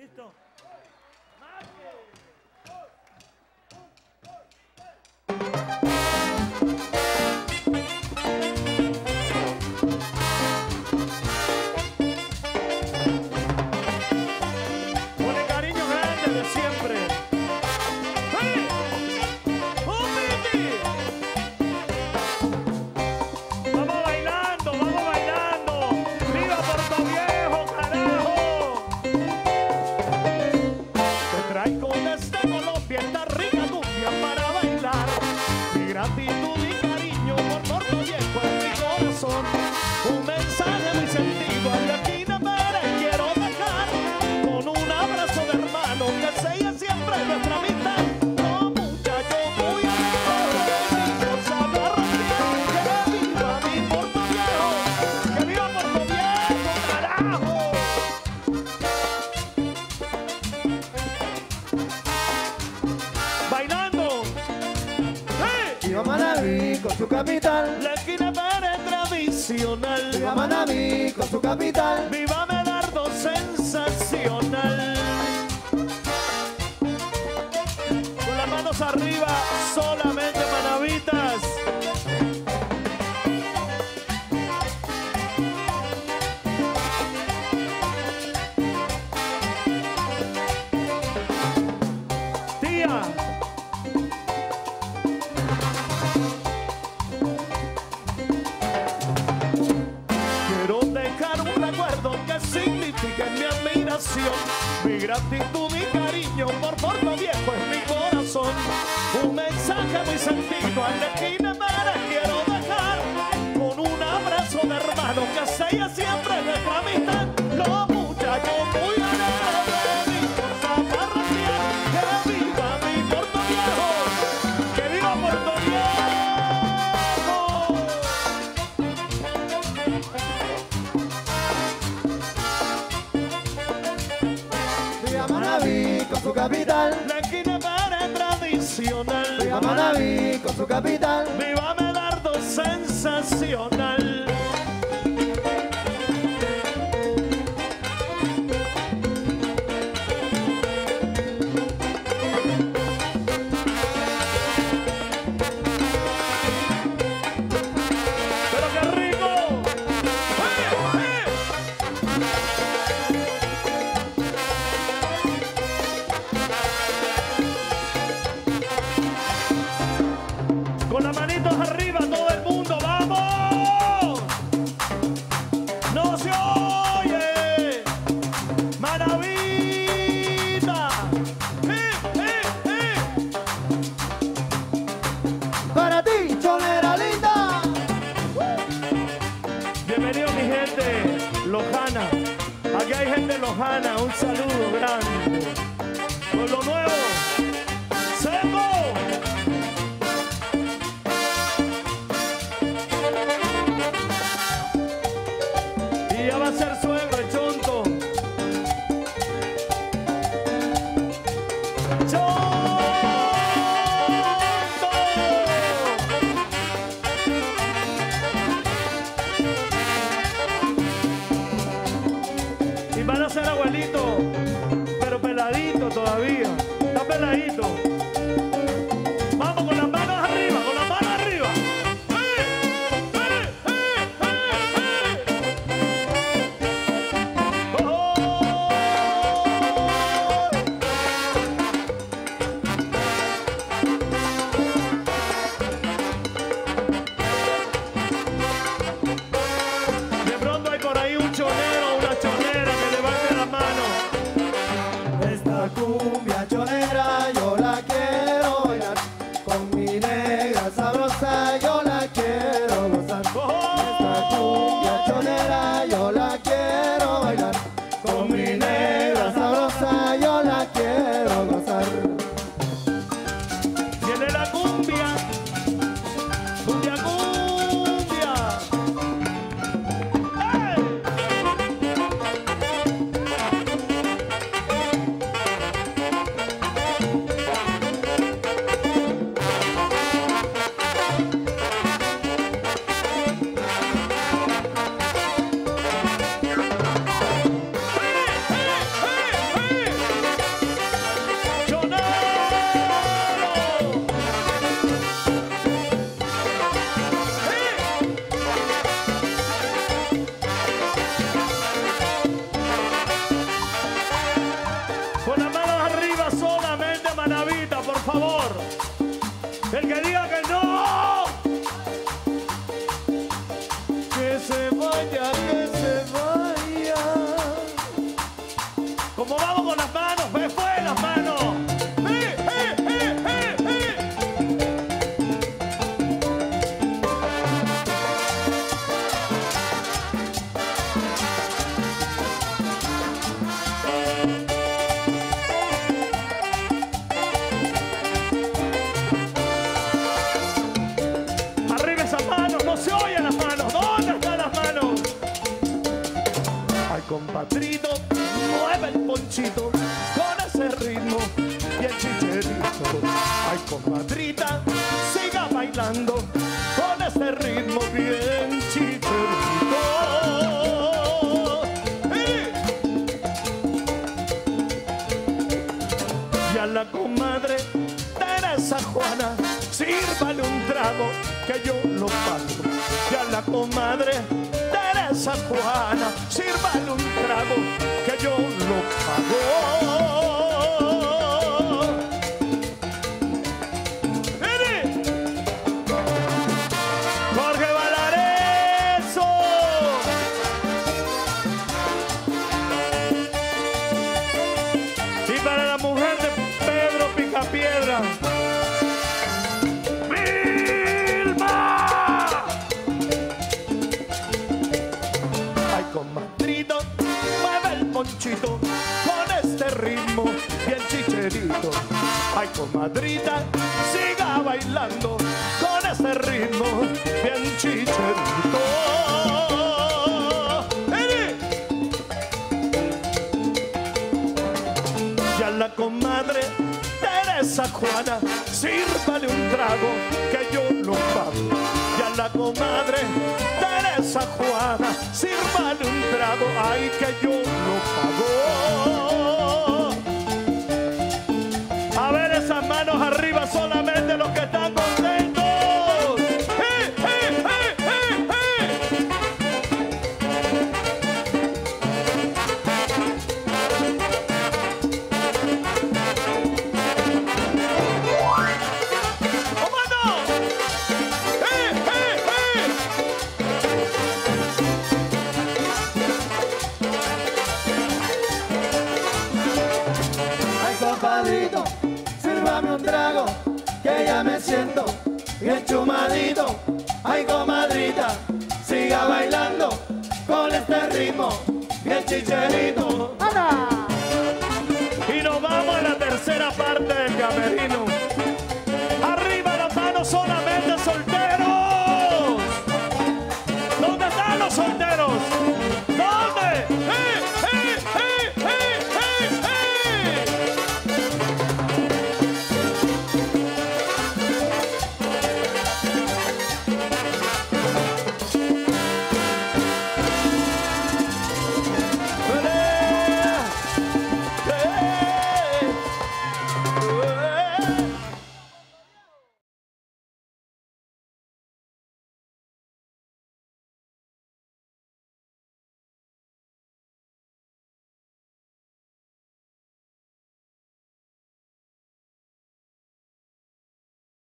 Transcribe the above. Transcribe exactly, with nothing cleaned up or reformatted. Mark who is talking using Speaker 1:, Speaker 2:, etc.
Speaker 1: ¿Listo? Con el cariño grande de siempre. ¡Hey! ¡Oh, Miki! Vamos bailando, vamos bailando. ¡Viva Puerto Viejo, carajo! Te traigo desde Colombia esta rica cumbia para bailar. Mi gratitud y cariño por Puerto Viejo en mi corazón. Un mensaje muy sentido al de aquí de Pérez quiero dejar. Con un abrazo de hermano que sea siempre nuestra amistad. No, muchachos, muy amigos, agarran bien. Que viva mi Puerto Viejo, que viva Puerto Viejo, carajo. Bailando. ¡Hey!
Speaker 2: Viva Manaví con su capital.
Speaker 1: La esquina Pérez tradicional.
Speaker 2: Viva Manaví con su capital.
Speaker 1: Viva Medardo sensacional. Con las manos arriba, solamente manavitas. Tía. Quiero dejar un recuerdo que signifique mi admiración, mi gratitud y cariño por Puerto Viejo en mi corazón. Un mensaje muy sentido al de esquina Pérez quiero dejar. Con un abrazo de hermano que sea siempre nuestra amistad. Los muchachos muy alegres, dispuestos a parrandear. Que viva mi Puerto Viejo, que viva Puerto Viejo.
Speaker 2: Viva Manaví con su capital.
Speaker 1: La esquina Pérez tradicional.
Speaker 2: Viva Manaví con su capital.
Speaker 1: Viva Medardo sensacional. Pero qué rico. ¡Eh, eh! Con las manitos arriba, todo el mundo, ¡vamos! ¡No se oye! ¡Maravita! ¡Eh, eh, eh!
Speaker 2: Para ti, chonera linda.
Speaker 1: Bienvenido mi gente lojana. Aquí hay gente lojana, un saludo grande. Con lo nuevo, ¡Seco! Y ya va a ser suegro el chonto. ¡Chonto! Y van a ser abuelito, pero peladito todavía. Está peladito. Vamos con las manos arriba, con las manos arriba. ¡Eh! ¡Eh! ¡Eh! ¡Eh! ¡Eh! ¡Oh! De pronto hay por ahí un chonero, una chonera que levante la mano.
Speaker 2: Esta cumbia chonera yo la
Speaker 1: extraña que se vaya. ¿Cómo vamos con las manos? ¡Me fue las manos! ¡Eh, eh, eh, eh, eh! Arriba esas manos, no se oyen las manos. ¿Dónde están las manos? Ay, compadrito, mueve el ponchito con ese ritmo y el chicherito. Ay, comadrita, siga bailando con ese ritmo bien chicherito. ¡Eh! Y a la comadre Teresa Juana, sírvale un trago que yo lo pago. Y a la comadre Teresa Juana, sírvale un trago que yo lo pago. ¡Mire! Jorge Valareso. Y para la mujer de Pedro Picapiedra, comadrito, mueve el ponchito con este ritmo bien chicherito. Ay, comadrita, siga bailando con este ritmo bien chicherito. ¡Eh! Y a la comadre Teresa Juana, sírvale un trago que yo lo pago. Y a la comadre Teresa Juana, sírvale un trago, ay, que yo lo pago. A ver esas manos arriba, solamente los que están contentos. ¡Eh, eh, eh, eh, eh! ¡Cómo no! ¡Eh, eh, eh!
Speaker 2: Ay, compadrito, sírvame un trago, que ya me siento bien chumadito. Ay, comadrita, siga bailando con este ritmo bien chicherito.
Speaker 1: ¡Ana! Y nos vamos a la tercera parte del camerino. Arriba las manos, solamente solteros. ¿Dónde están los solteros?